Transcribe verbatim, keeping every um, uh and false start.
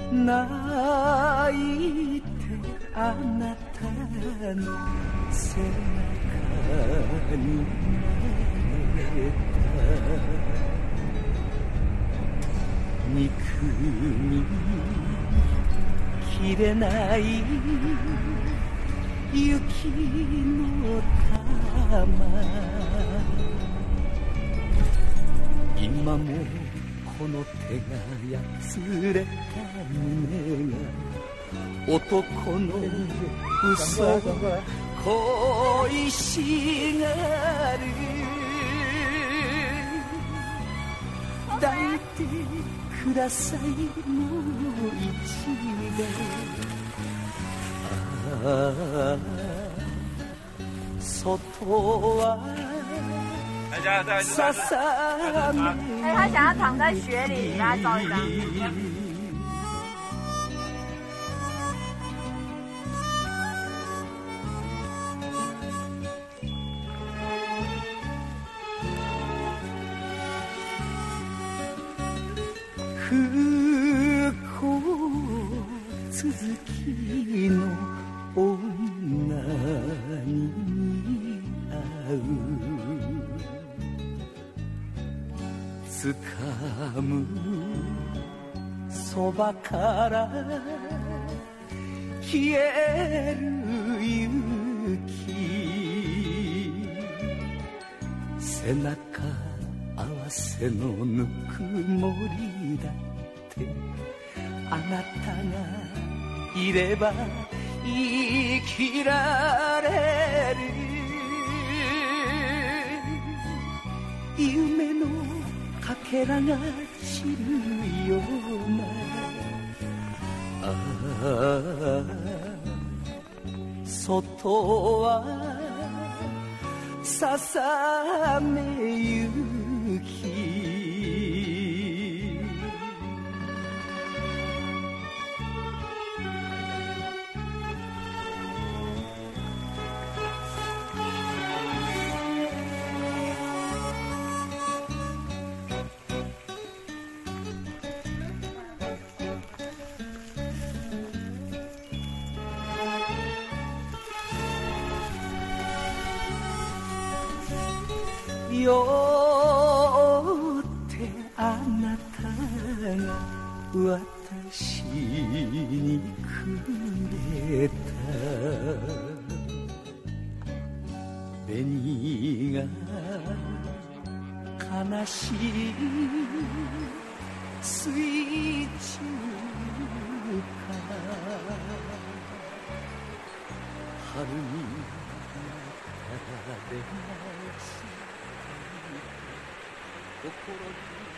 泣いてあなたの背中になれた憎みきれない雪の玉今もこの手がやつれた胸が男の嘘を恋しがる抱いてくださいもう一度ああ外はささめ哎，他想要躺在雪里，给他照一张。 不幸続きの女に似合う掴むそばから消える雪背中合わせのぬくもりだってあなたがいれば生きられる夢のかけらが散るようなああ外はささめゆきよってあなたが私にくれた紅が悲しい水中から春になったらで心に